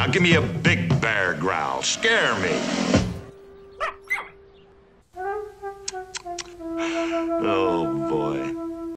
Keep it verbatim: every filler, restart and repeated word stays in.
Now give me a big bear growl. Scare me. Oh, boy.